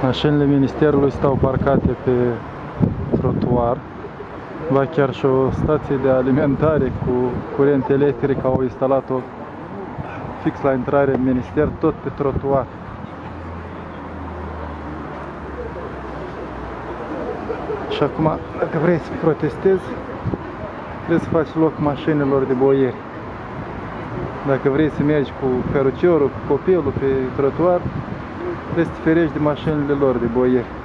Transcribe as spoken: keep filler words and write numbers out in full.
Mașinile Ministerului stau parcate pe trotuar. Va chiar și o stație de alimentare cu curent electric au instalat-o fix la intrare în minister, tot pe trotuar. Și acum, dacă vrei să protestezi, trebuie să faci loc mașinilor de boieri. Dacă vrei să mergi cu căruciorul, cu copilul pe trotuar, trebuie să te ferești de mașinile lor de boieri.